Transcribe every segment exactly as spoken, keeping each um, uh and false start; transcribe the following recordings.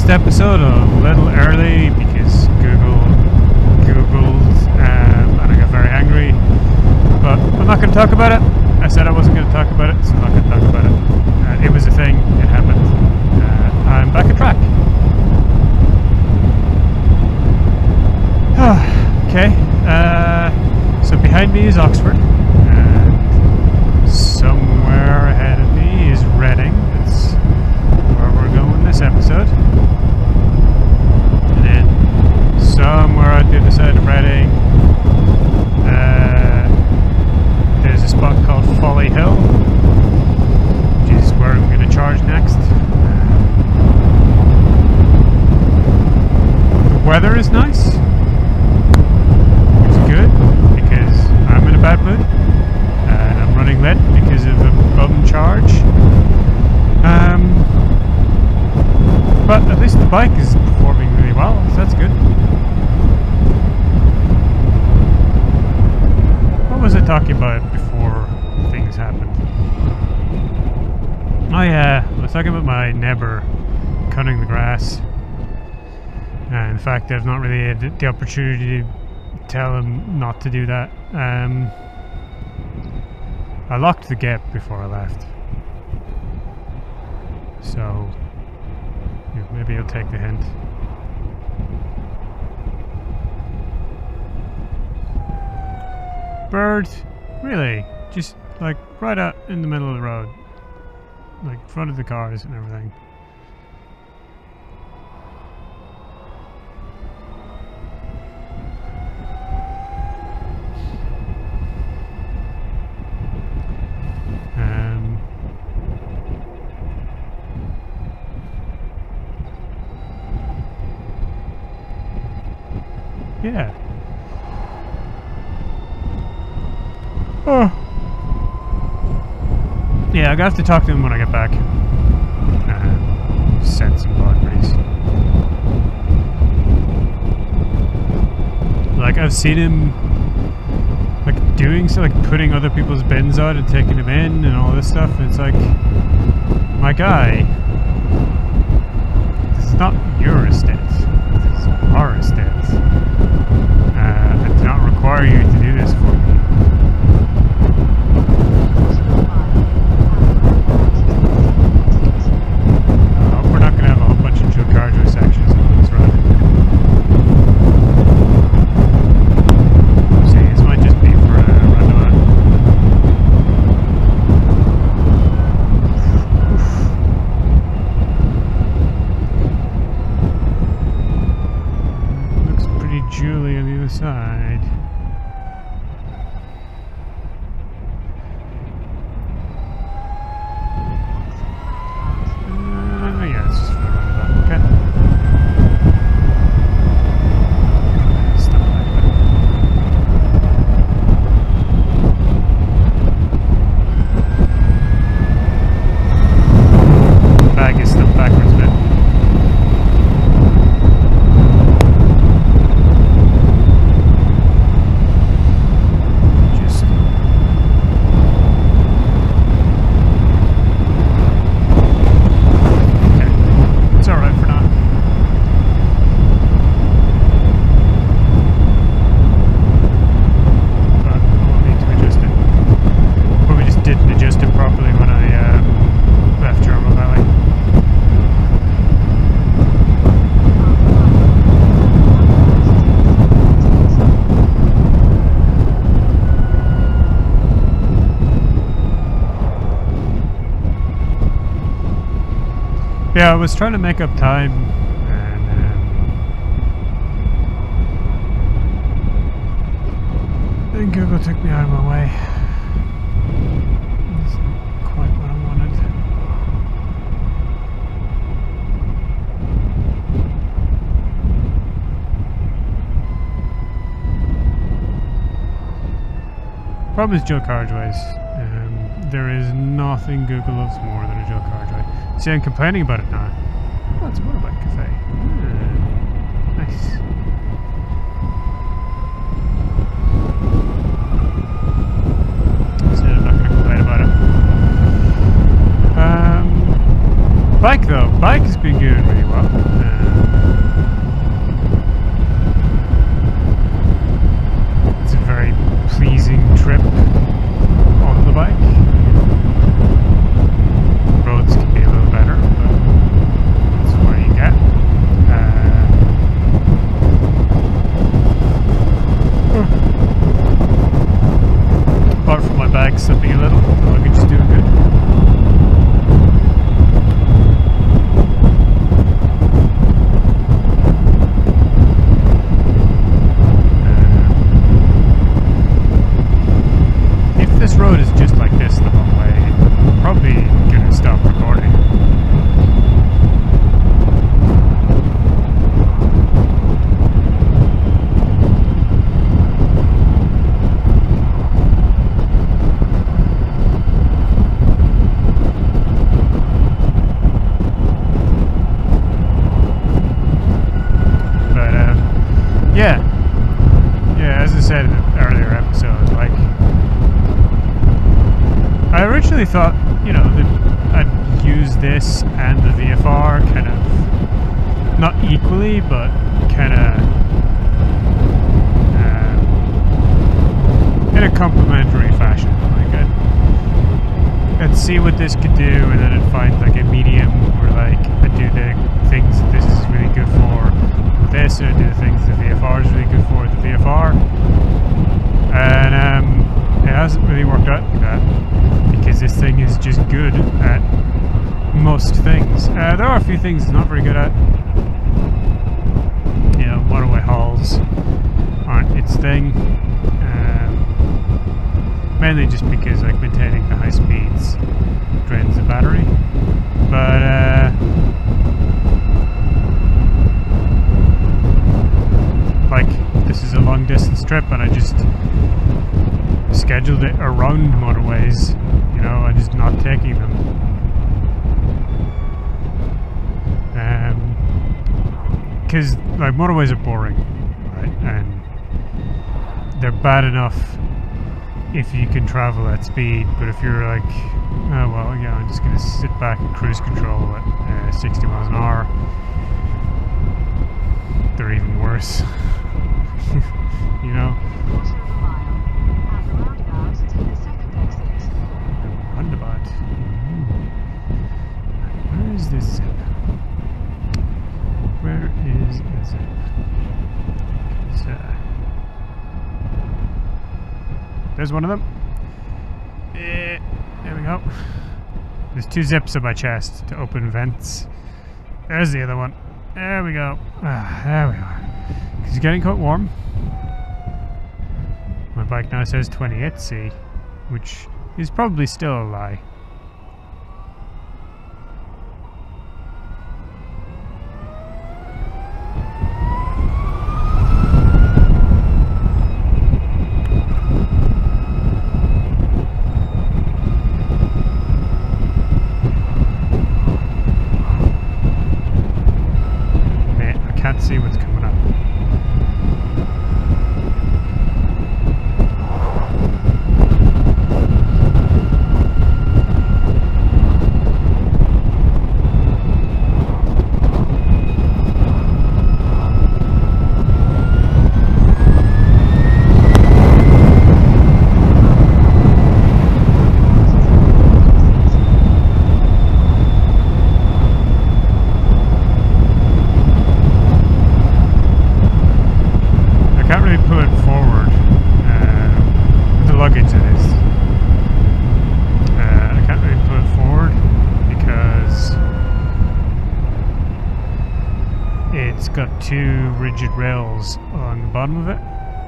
last episode a little early because Google Googled um, and I got very angry. But I'm not going to talk about it. I said I wasn't going to talk about it, so I'm not going to talk about it. Uh, it was a thing. It happened. Uh, I'm back on track. Okay. Uh, so behind me is Oxford. And somewhere ahead of me is Reading. That's where we're going this episode. And then somewhere out the other side of Reading, uh, there's a spot called Folly Hill, which is where I'm going to charge next. The weather is nice. It's good because I'm in a bad mood. And I'm running late because of a bum charge. Um, but at least the bike is performing really well, so that's good. What was I talking about before things happened? Oh yeah, I was talking about my neighbour cutting the grass. And in fact, I've not really had the opportunity to tell him not to do that. Um, I locked the gate before I left. So, yeah, maybe he'll take the hint. Bird? Really? Just like right out in the middle of the road. Like in front of the cars and everything. Um, yeah. Oh. Yeah, I'm gonna have to talk to him when I get back. Uh, set some boundaries. Like, I've seen him like doing so, like putting other people's bins out and taking them in and all this stuff. And it's like, my guy, this is not your estate. This is our estate. Uh, I do not require you to do this for me. Side. Uh, yeah, it's just for the roundabout. Okay. Stop like that. Bag is stuck backwards a bit. Yeah, I was trying to make up time, and um, then Google took me out of my way. That's not quite what I wanted. Problem is dual carriageways. Um, there is nothing Google loves more than a dual carriageway. See, I'm complaining about it now. Oh, it's a motorbike cafe. Hmm. Nice. So I'm not going to complain about it. Um, bike though. Bike has been doing really well. Uh, luggage slipping a little. The luggage is doing good. Uh, if this road is just like this the whole way, I'm probably gonna stop recording. Yeah, yeah. As I said in an earlier episode, like I originally thought, you know, that I'd use this and the V F R kind of not equally, but kind of um, in a complementary fashion. Like I'd, I'd see what this could do, and then I'd find like a medium where like I'd do the things that this is really good for. This and I do the things the V F R is really good for with the V F R, and um, it hasn't really worked out like that because this thing is just good at most things. Uh, there are a few things it's not very good at. You know, motorway hauls aren't its thing, um, mainly just because like maintaining the high speeds drains the battery, but uh, like this is a long distance trip and I just scheduled it around motorways, you know, I'm just not taking them. Um, because like motorways are boring, right, and they're bad enough if you can travel at speed, but if you're like, oh well, yeah, I'm just gonna sit back and cruise control at uh, sixty miles an hour, they're even worse. You know? Roundabout. Where is this zip? Where is the zip? Uh, there's one of them. Eh, there we go. There's two zips on my chest to open vents. There's the other one. There we go. Ah, there we are. It's getting quite warm. My bike now says twenty-eight C, which is probably still a lie. Man, I can't see what's coming up. Got two rigid rails on the bottom of it,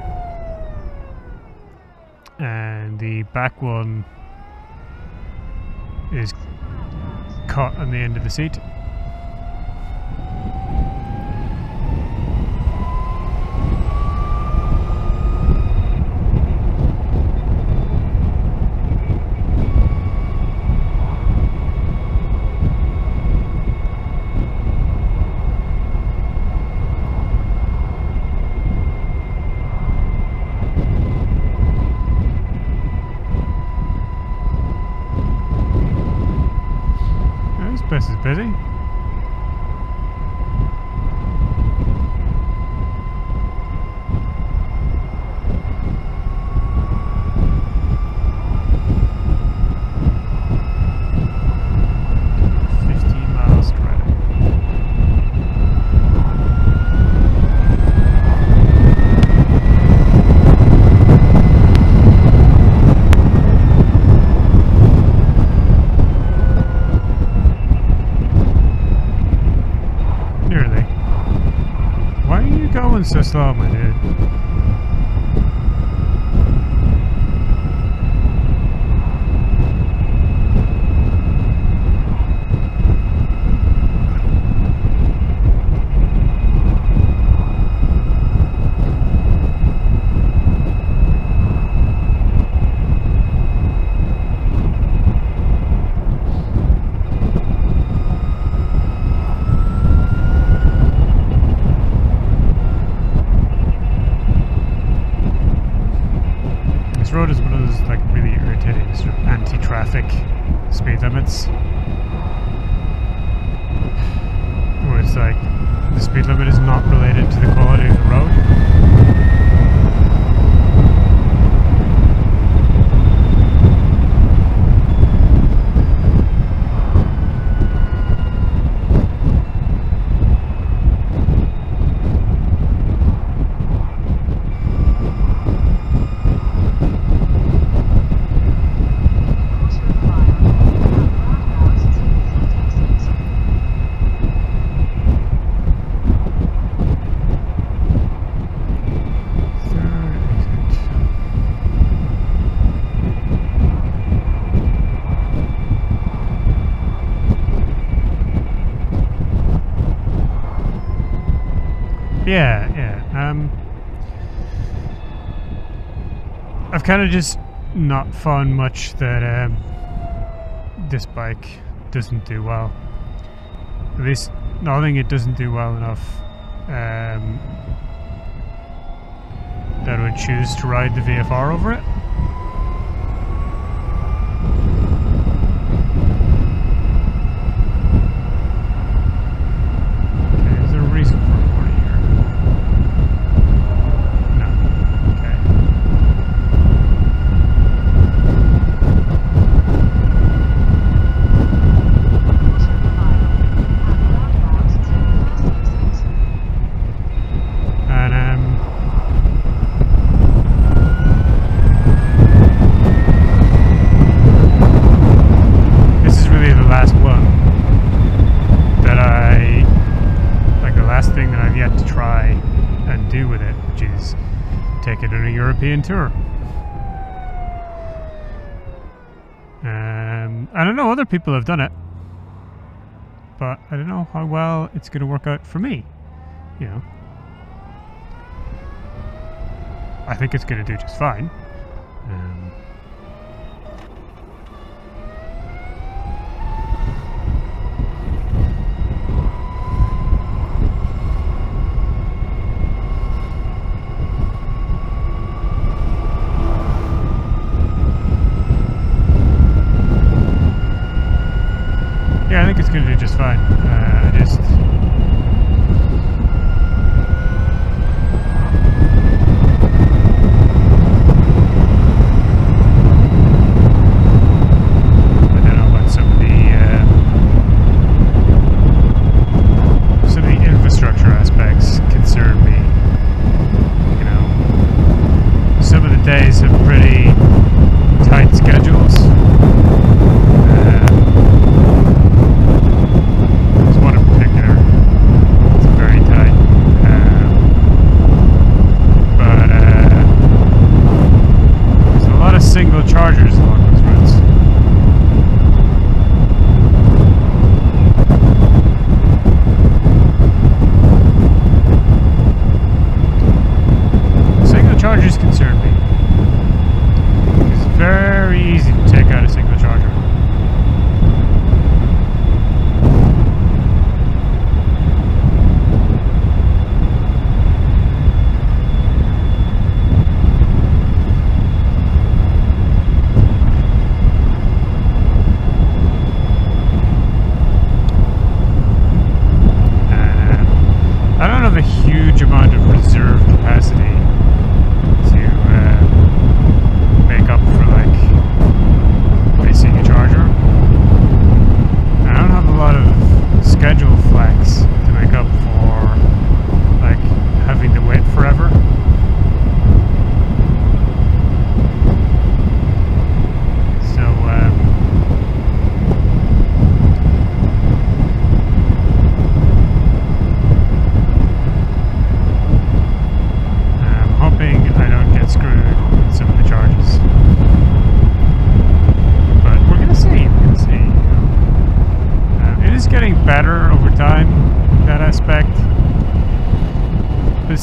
and the back one is caught on the end of the seat. This is busy. fifteen miles straight. going so slow, my dude? Road is one of those like really irritating sort of anti-traffic speed limits, where it's like the speed limit is not related to the quality of the road. Yeah, yeah. Um, I've kind of just not found much that um, this bike doesn't do well. At least, I think it doesn't do well enough um, that I would choose to ride the V F R over it. Take it on a European tour. Um, I don't know, other people have done it, but I don't know how well it's going to work out for me. You know, I think it's going to do just fine. Um, Yeah, I think it's going to do just fine. Uh, I just... I don't know what some of the... Uh, some of the infrastructure aspects concern me. You know, some of the days have pretty tight schedules. Uh, one in particular.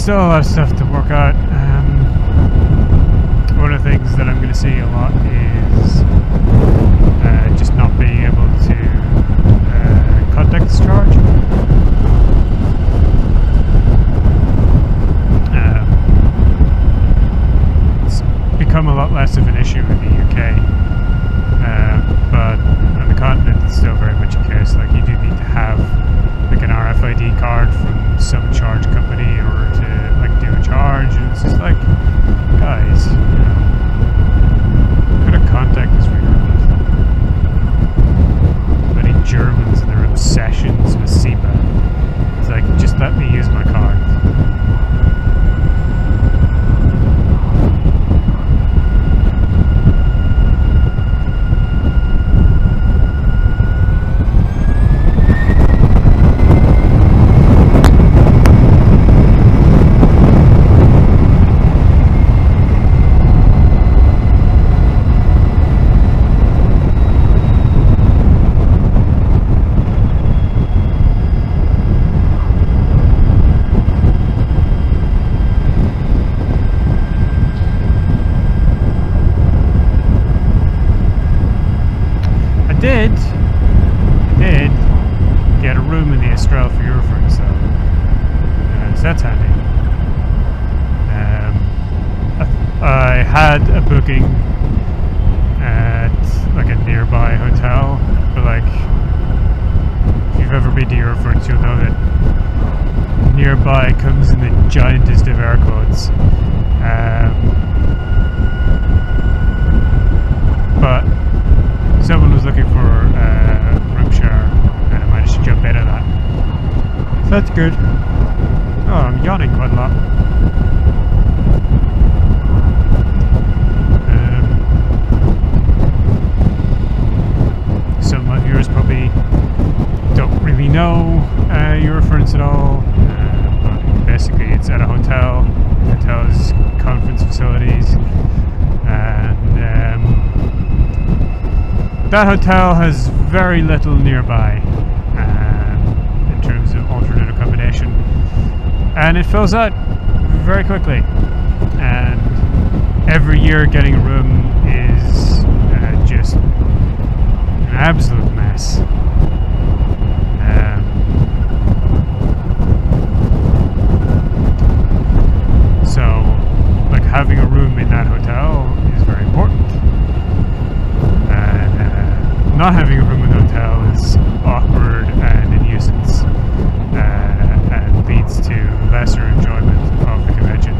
still a lot of stuff to work out. Um, one of the things that I'm going to see a lot is uh, just not being able to uh, contact discharge. Um, it's become a lot less of an issue in the U K, uh, but on the continent it's still very much a case. Like, you do need to have like an R F I D card from some charge company in order to like do a charge, and it's just like, guys, you know, what kind of contact is retarded? Bloody Germans and their obsessions with S E P A. It's like, just let me use my card. did, did get a room in the Estrell for Eurotour, so, uh, so that's handy. Um, I, I had a booking at like a nearby hotel, but like, if you've ever been to Eurotour, you'll know that nearby comes in the giantest of air quotes. Um, but someone was looking for uh, room share, and I managed to jump in at that. So that's good. Oh, I'm yawning quite a lot. Um, some of my viewers probably don't really know uh, Eurotour at all, uh, but basically it's at a hotel. The hotel is conference facilities, and um, that hotel has very little nearby um, in terms of alternate accommodation, and it fills out very quickly, and every year getting a room is uh, just an absolute mess. Um, so like having a room in that hotel is very important. Not having a room in the hotel is awkward and a nuisance, uh, and leads to lesser enjoyment of the convention.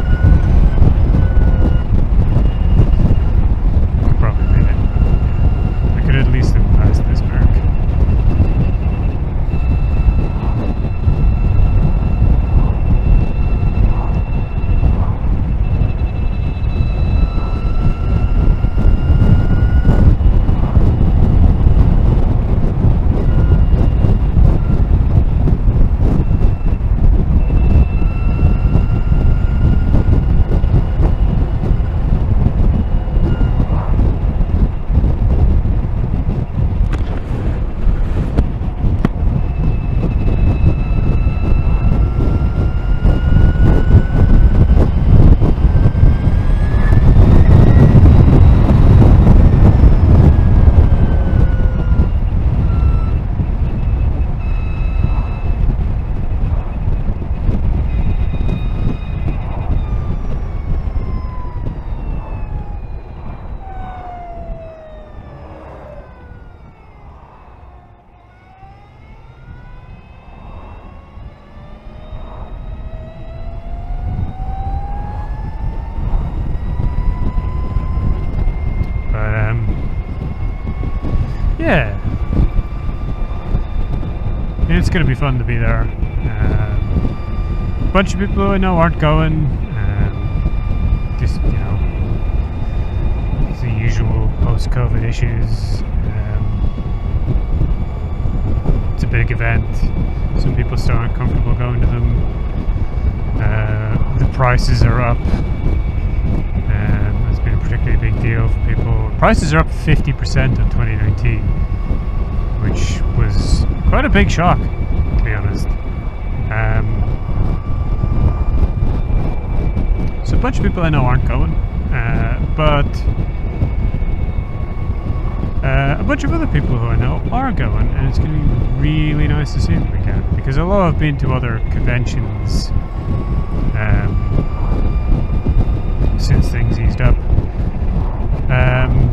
I could probably made it. I could at least have passed this mark. Yeah, it's going to be fun to be there. Um, a bunch of people who I know aren't going. Um, just, you know, it's the usual post-COVID issues. Um, it's a big event. Some people still aren't comfortable going to them. Uh, the prices are up. Um, it's been a particularly big deal for people. Prices are up fifty percent in twenty nineteen, which was quite a big shock, to be honest. Um, So a bunch of people I know aren't going, uh, but uh, a bunch of other people who I know are going, and it's going to be really nice to see them again. Because although I've been to other conventions um, since things eased up, um,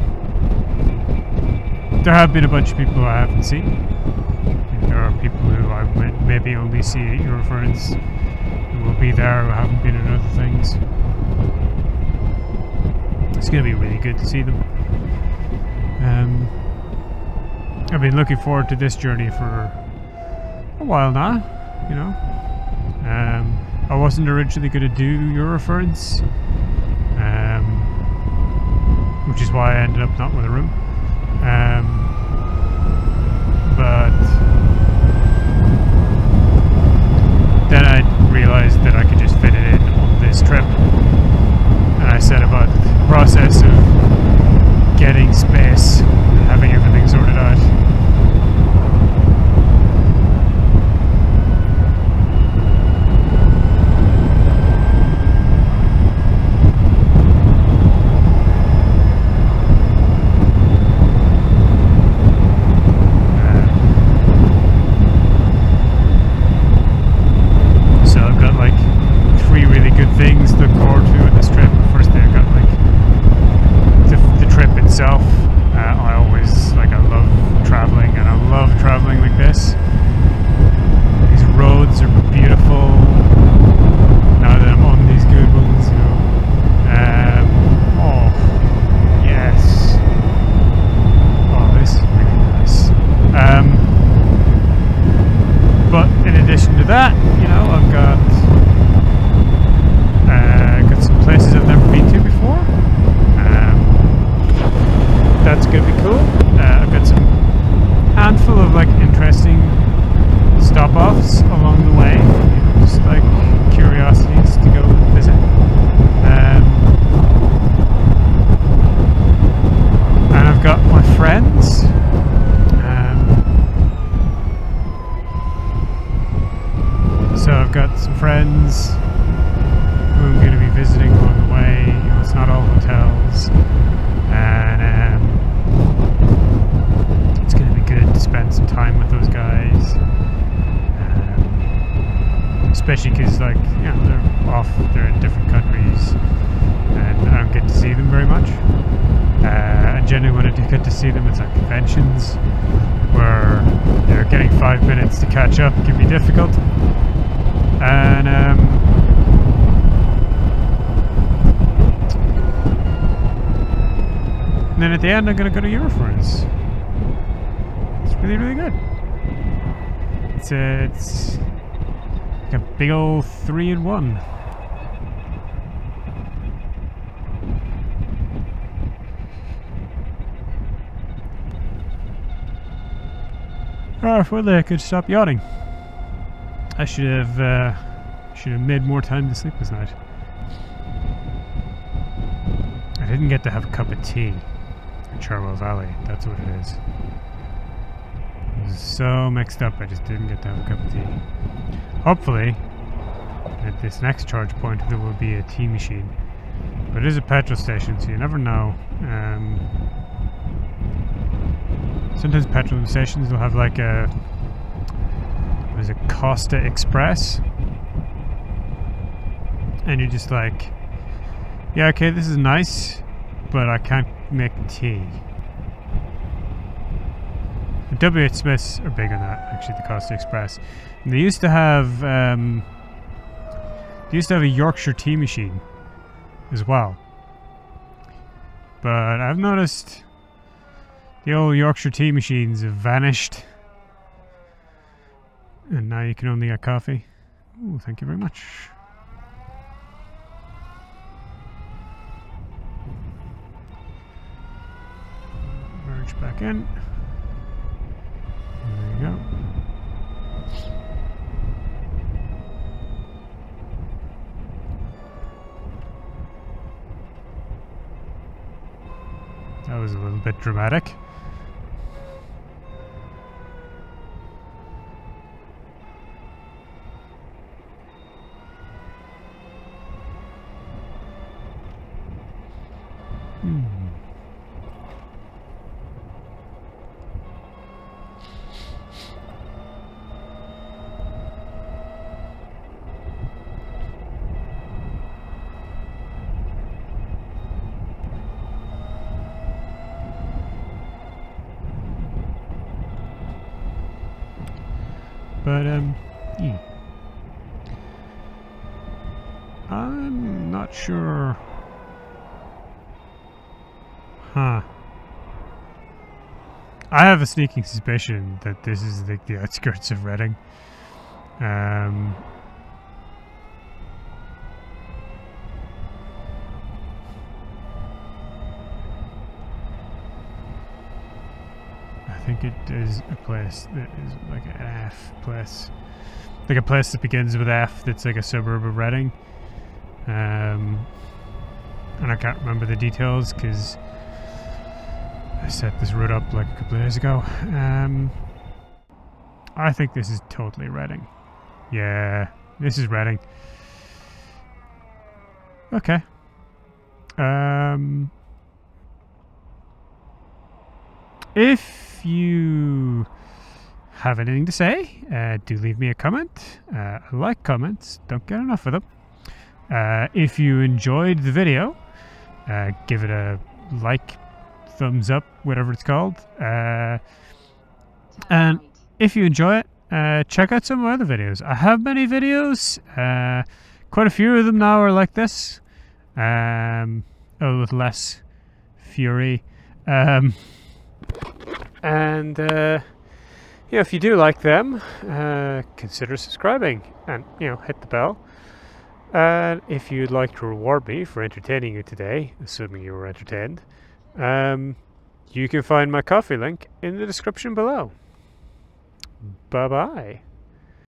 there have been a bunch of people who I haven't seen. There are people who I maybe only see at Eurotours who will be there who haven't been in other things. It's going to be really good to see them. Um, I've been looking forward to this journey for a while now, you know. Um, I wasn't originally going to do Eurotours, um, which is why I ended up not with a room. Um, but then I realised that I could just fit it in on this trip, and I set about the process of getting space and having everything sorted out. Things to look forward to in this trip. First day I got like the, the trip itself. Uh, I always like I love traveling, and I love traveling like this. These roads are beautiful. Now that I'm on these good ones, you know. Um, oh yes. Oh, this is really nice. Um, but in addition to that, you know, I've got. Uh, got some places I've never been to before. Um, that's going to be cool. Uh, I've got some handful of like interesting stop-offs along the way, you know, just like curiosities to go visit. Um, and I've got my friends. Um, so I've got some friends who I'm going to be visiting along the way. You know, it's not all hotels, and um, it's going to be good to spend some time with those guys, um, especially because, like, you know, they're off, they're in different countries, and I don't get to see them very much. Uh, and generally when I do get to see them, it's at conventions, where they're getting five minutes to catch up can be difficult, and um, and then at the end, I'm going to go to Eurotours. It's really, really good. It's a, it's like a big old three in one. Oh, if only I could stop yawning. I should have, uh, should have made more time to sleep this night. I didn't get to have a cup of tea. Cherwell Valley, that's what it is. It was so mixed up, I just didn't get to have a cup of tea. Hopefully, at this next charge point, there will be a tea machine. But it is a petrol station, so you never know. Um, sometimes petrol stations will have like a, what is it, Costa Express? And you're just like, yeah, okay, this is nice, but I can't make tea. The W H Smiths are big on that, actually, the Costa Express. And they used to have um, they used to have a Yorkshire tea machine as well. But I've noticed the old Yorkshire tea machines have vanished. And now you can only get coffee. Oh, thank you very much. Merge back in. There you go. That was a little bit dramatic. But um, yeah. I'm not sure. Huh. I have a sneaking suspicion that this is like the outskirts of Reading. Um, I think it is a place that is like an F place. Like a place that begins with F that's like a suburb of Reading. Um, and I can't remember the details because I set this route up like a couple of days ago. Um, I think this is totally Reading. Yeah, this is Reading. Okay. Um, if you have anything to say, uh, do leave me a comment. Uh, I like comments, don't get enough of them. Uh, if you enjoyed the video, uh, give it a like, thumbs up, whatever it's called. Uh, and if you enjoy it, uh, check out some of my other videos. I have many videos. Uh, quite a few of them now are like this. Um, oh, with less fury. Um, and uh, yeah, if you do like them, uh, consider subscribing and, you know, hit the bell. And if you'd like to reward me for entertaining you today, assuming you were entertained, um, you can find my coffee link in the description below. Bye bye.